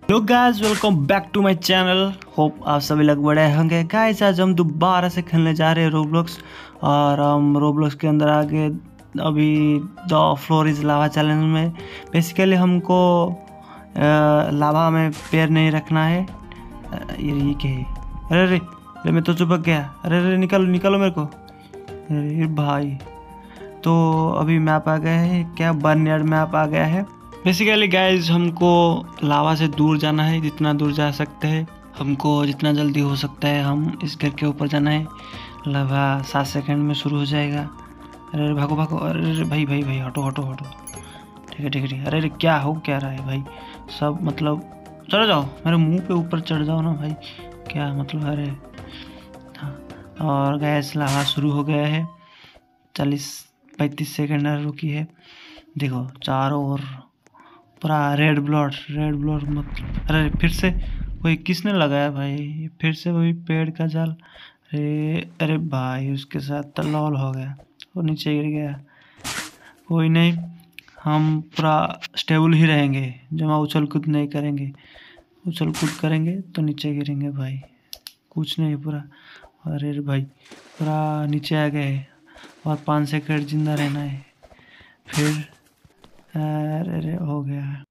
Hello guys, welcome back to my channel. Hope आप सभी लोग बड़े होंगे। गाइस आज हम दोबारा से खेलने जा रहे हैं रोब्लॉक्स। और हम रोब्लॉक्स के अंदर आगे अभी the floor is lava challenge में बेसिकली हमको लावा में पैर नहीं रखना है। ये क्या है? अरे अरे अरे मैं तो चिपक गया। अरे अरे निकालो निकालो मेरे को। अरे भाई, तो अभी मैप आ गया है। क्या बर्नयार्ड मैप आ गया है। बेसिकली गाइज हमको लावा से दूर जाना है, जितना दूर जा सकते हैं। हमको जितना जल्दी हो सकता है हम इस घर के ऊपर जाना है। लावा 7 सेकंड में शुरू हो जाएगा। अरे भागो भागो। अरे भाई भाई भाई हटो हटो हटो। ठीक है ठीक है ठीक है। अरे अरे क्या हो क्या रहा है भाई? सब मतलब चढ़ जाओ, मेरे मुंह पे ऊपर चढ़ जाओ ना भाई। क्या मतलब? अरे हाँ। और गैस लावा शुरू हो गया है। 40-35 सेकेंड रुकी है। देखो चारों ओर पूरा रेड ब्लड मतलब। अरे फिर से वही किसने लगाया भाई? फिर से वही पेड़ का जाल। अरे अरे भाई उसके साथ तो लॉल हो गया, वो नीचे गिर गया। कोई नहीं, हम पूरा स्टेबल ही रहेंगे। जमा उछल कूद नहीं करेंगे। उछल कूद करेंगे तो नीचे गिरेंगे भाई। कुछ नहीं पूरा। अरे भाई पूरा नीचे आ गए और 5 सेकंड जिंदा रहना है। फिर अरे हो गया।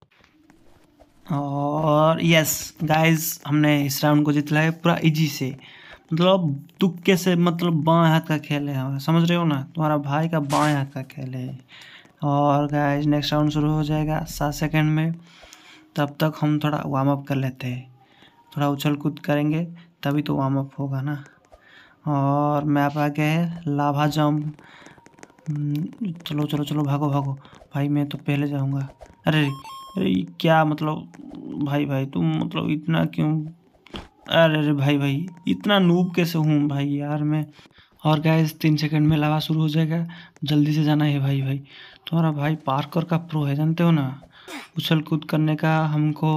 और यस गाइस, हमने इस राउंड को जीत लिया है पूरा इजी से। मतलब तुक्के से, मतलब बाएं हाथ का खेल है, समझ रहे हो ना? तुम्हारा भाई का बाएं हाथ का खेल है। और गाइस नेक्स्ट राउंड शुरू हो जाएगा 7 सेकंड में। तब तक हम थोड़ा वार्म अप कर लेते हैं। थोड़ा उछल कूद करेंगे तभी तो वार्म अप होगा ना। और मैप आ गया है लावा जंप। चलो चलो चलो भागो भागो भाई, मैं तो पहले जाऊंगा। अरे अरे क्या मतलब भाई भाई तुम मतलब इतना क्यों? अरे अरे भाई भाई इतना नूब कैसे हूँ भाई यार मैं। और गाइस 3 सेकंड में लावा शुरू हो जाएगा। जल्दी से जाना है भाई भाई। तुम्हारा भाई पार्कर का प्रो है, जानते हो ना? उछल कूद करने का हमको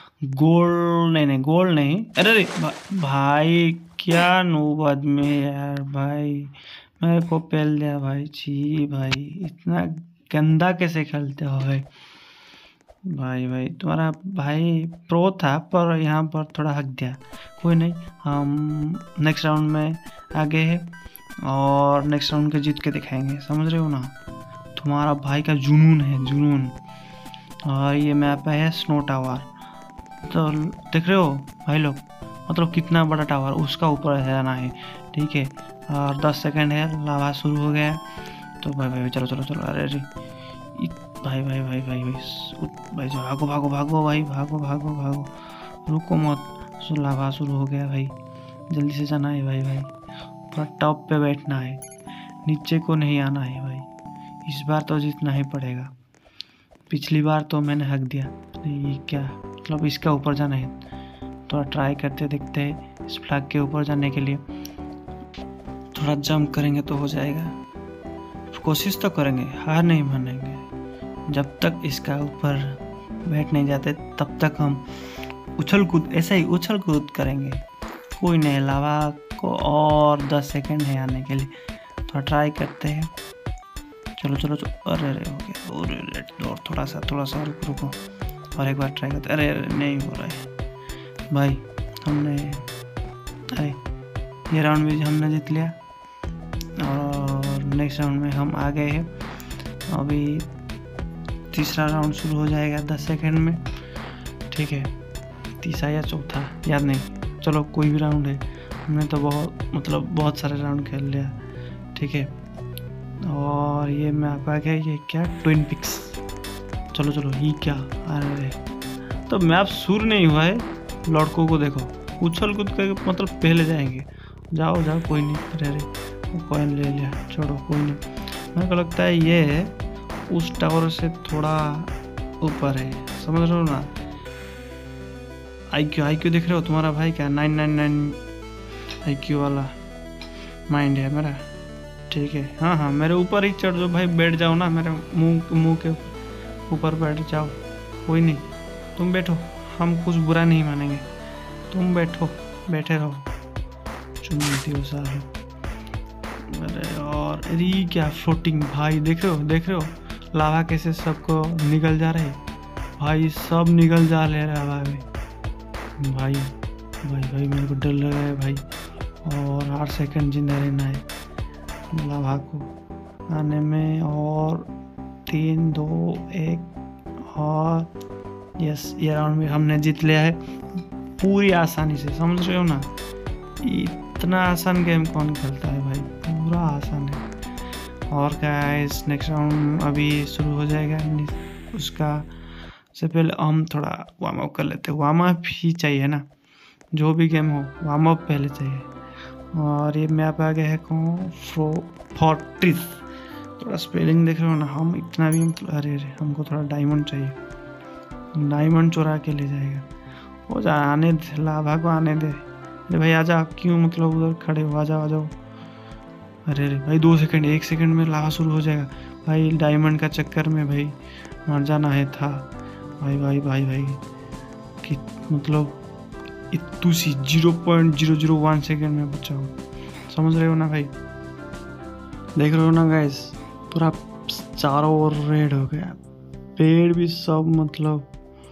गोल नहीं गोल नहीं। अरे अरे भाई क्या नूब आदमी है यार भाई। मेरे को पेल दिया भाई। छी भाई इतना गंदा कैसे खेलते हो भाई? भाई भाई तुम्हारा भाई प्रो था पर यहाँ पर थोड़ा हक दिया। कोई नहीं, हम नेक्स्ट राउंड में आगे है और नेक्स्ट राउंड के जीत के दिखाएंगे, समझ रहे हो ना? तुम्हारा भाई का जुनून है, जुनून। और ये मैप है स्नो टावर। तो देख रहे हो भाई लोग, मतलब कितना बड़ा टावर, उसका ऊपर जाना है। ठीक है। और 10 सेकंड है, लावा शुरू हो गया। तो भाई भाई चलो चलो चलो। अरे अरे भाई भाई भाई भाई भाई भागो भागो भागो भाई, भागो भागो भागो, रुको मत। लावा शुरू हो गया भाई, जल्दी से जाना है भाई भाई। पूरा टॉप पे बैठना है, नीचे को नहीं आना है भाई। इस बार तो जीतना ही पड़ेगा। पिछली बार तो मैंने हक दिया। ये क्या मतलब? इसका ऊपर जाना है। थोड़ा ट्राई करते देखते हैं इस फ्लैग के ऊपर जाने के लिए। थोड़ा जंप करेंगे तो हो जाएगा। कोशिश तो करेंगे, हार नहीं मानेंगे। जब तक इसका ऊपर बैठ नहीं जाते तब तक हम उछल कूद, ऐसे ही उछल कूद करेंगे। कोई नहीं, लावा को और 10 सेकंड है आने के लिए। थोड़ा ट्राई करते हैं। चलो चलो चलो। अरे अरे हो गया। अरे और थोड़ा सा रुको और एक बार ट्राई करते। अरे अरे नहीं हो रहा है भाई। हमने अरे ये राउंड भी हमने जीत लिया और नेक्स्ट राउंड में हम आ गए हैं। अभी तीसरा राउंड शुरू हो जाएगा 10 सेकंड में। ठीक है, तीसरा या चौथा याद नहीं, चलो कोई भी राउंड है। हमने तो बहुत सारे राउंड खेल लिया। ठीक है। और ये मैप आ गया। ये क्या? Twin pics. चलो चलो। ये क्या? अरे तो मैप शुरू नहीं हुआ है। लड़कों को देखो, उछल कूद करके मतलब पहले जाएंगे। जाओ जाओ, कोई नहीं। अरे अरे कॉइन ले लिया, छोड़ो कोई नहीं। मेरे को लगता है ये उस टावर से थोड़ा ऊपर है, समझ रहे हो ना? IQ देख रहे हो? तुम्हारा भाई क्या 999 IQ वाला माइंड है मेरा। ठीक है। हाँ हाँ, मेरे ऊपर ही चढ़ जाओ भाई, बैठ जाओ ना मेरे मुंह के ऊपर बैठ जाओ। कोई नहीं, तुम बैठो, हम कुछ बुरा नहीं मानेंगे। तुम बैठो, बैठे रहो। चुनती हो सारे। अरे और अरे क्या फ्लोटिंग भाई, देख रहे हो लावा कैसे सबको निकल जा रहे भाई? सब निकल जा रहे लावा में। भाई भाई भाई मेरे को डर लग रहा है भाई। और 8 सेकंड जिंदा रहना है लाभा को आने में। और 3 2 1 और यस, ये राउंड में हमने जीत लिया है पूरी आसानी से। समझ रहे हो ना, इतना आसान गेम कौन खेलता है भाई, पूरा आसान है। और गाइस नेक्स्ट राउंड अभी शुरू हो जाएगा। उसका से पहले हम थोड़ा वार्म अप कर लेते हैं। वार्म अप ही चाहिए ना, जो भी गेम हो वार्म अप पहले चाहिए। और ये मैप आ गया है फोर्ट्रेस। थोड़ा स्पेलिंग देख रहे हो ना, हम इतना भी मतलब अरे हमको थोड़ा डायमंड चाहिए, डायमंड चुरा के ले जाएगा। हो जा, आने दे लाभा को, आने दे। अरे भाई आजा, क्यों मतलब उधर खड़े हो, आ जाओ। अरे भाई 2 सेकंड, 1 सेकंड में लाभा शुरू हो जाएगा भाई। डायमंड का चक्कर में भाई मर जाना है था भाई भाई भाई भाई कि मतलब इतू सी 0.001 सेकंड में बचाओ। समझ रहे हो ना भाई, देख रहे हो ना गाइस, पूरा चारों ओर रेड हो गया, पेड़ भी सब मतलब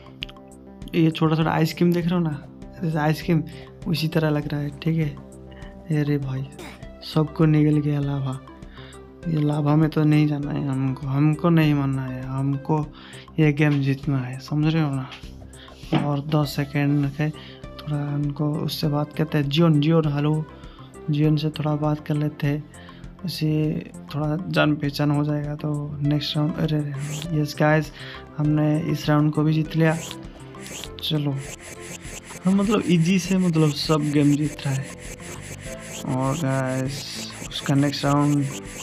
ये छोटा छोटा आइसक्रीम देख रहे हो ना, जैसे आइसक्रीम उसी तरह लग रहा है। ठीक है, अरे भाई सबको निकल गया लाभा। ये लाभा में तो नहीं जाना है हमको नहीं मानना है, हमको ये गेम जीतना है। समझ रहे हो ना। और 10 सेकेंड है, थोड़ा उनको उससे बात करते हैं। जियोन हेलो, जियोन से थोड़ा बात कर लेते हैं, उसे थोड़ा जान पहचान हो जाएगा तो नेक्स्ट राउंड। अरे यस गाइस, हमने इस राउंड को भी जीत लिया। चलो हम मतलब इजी से मतलब सब गेम जीत रहा है। और गाइस उसका नेक्स्ट राउंड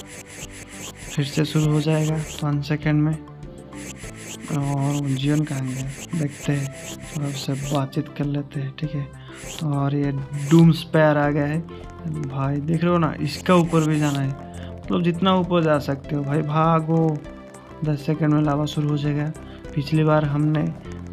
फिर से शुरू हो जाएगा 5 सेकेंड में। और जीवन कहाँ गया देखते हैं, थोड़ा उससे बातचीत कर लेते हैं। ठीक है, और ये डूम स्पेयर आ गया है भाई, देख रहे हो ना, इसका ऊपर भी जाना है, मतलब जितना ऊपर जा सकते हो भाई भागो। 10 सेकेंड में लावा शुरू हो जाएगा। पिछली बार हमने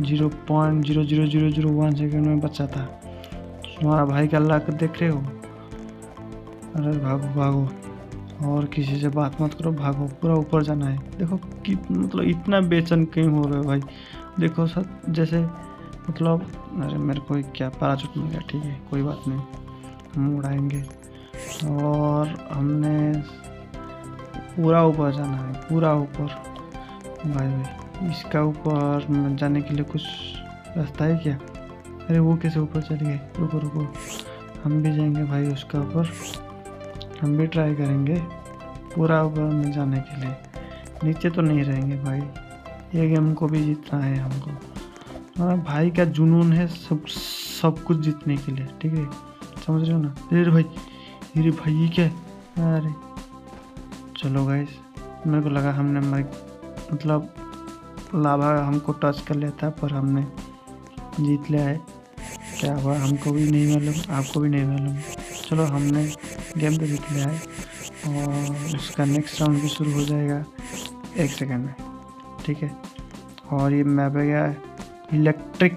0.00001 सेकेंड में बचा था। तुम्हारा भाई का लक देख रहे हो। अरे भागो, और किसी से बात मत करो, भागो, पूरा ऊपर जाना है। देखो कि मतलब इतना बेचैन क्यों हो रहे हो भाई, देखो सब जैसे मतलब अरे मेरे को क्या पैराशूट मिल गया। ठीक है कोई बात नहीं, हम उड़ाएंगे। और हमने पूरा ऊपर जाना है, पूरा ऊपर भाई। इसका ऊपर जाने के लिए कुछ रास्ता है क्या? अरे वो कैसे ऊपर चले गए, रुको, हम भी जाएंगे भाई उसका ऊपर, हम भी ट्राई करेंगे पूरा ऊपर में जाने के लिए। नीचे तो नहीं रहेंगे भाई, ये गेम को भी जीतना है हमको। हमारा भाई का जुनून है सब कुछ जीतने के लिए। ठीक है, समझ रहे हो ना। अरे भाई ये क्या है? अरे चलो गाइस, मेरे को लगा हमने मतलब लाभा हमको टच कर लिया था, पर हमने जीत लिया है। क्या हुआ हमको भी नहीं मालूम, आपको भी नहीं मालूम। चलो हमने गेम तो जीत लिया है। और उसका नेक्स्ट राउंड भी शुरू हो जाएगा 1 सेकेंड में। ठीक है, और ये मैप है गया इलेक्ट्रिक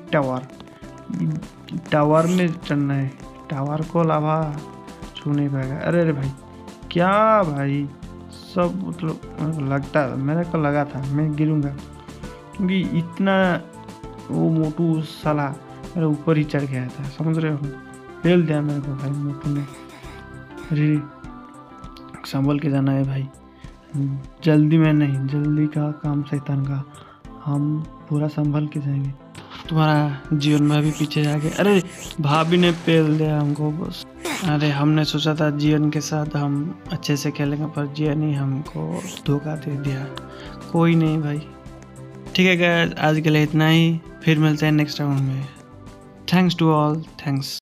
टावर में चढ़ना है। टावर को लाभा छू नहीं पाएगा। अरे भाई क्या भाई, सब मतलब लगता है, मेरे को लगा था मैं गिरूंगा, क्योंकि इतना वो मोटू साला मेरे ऊपर ही चढ़ गया था। समझ रहे हो, फेल दिया मेरे को भाई मोटू ने। अरे संभल के जाना है भाई, जल्दी में नहीं, जल्दी का काम शैतान का, हम पूरा संभल के जाएंगे। तुम्हारा जीवन भाभी पीछे जाके, अरे भाभी ने पेल दिया हमको बस। अरे हमने सोचा था जीवन के साथ हम अच्छे से खेलेंगे, पर जीवन ही हमको धोखा दे दिया। कोई नहीं भाई, ठीक है गाइस, आज के लिए इतना ही, फिर मिलते हैं नेक्स्ट राउंड में। Thanks to all, thanks.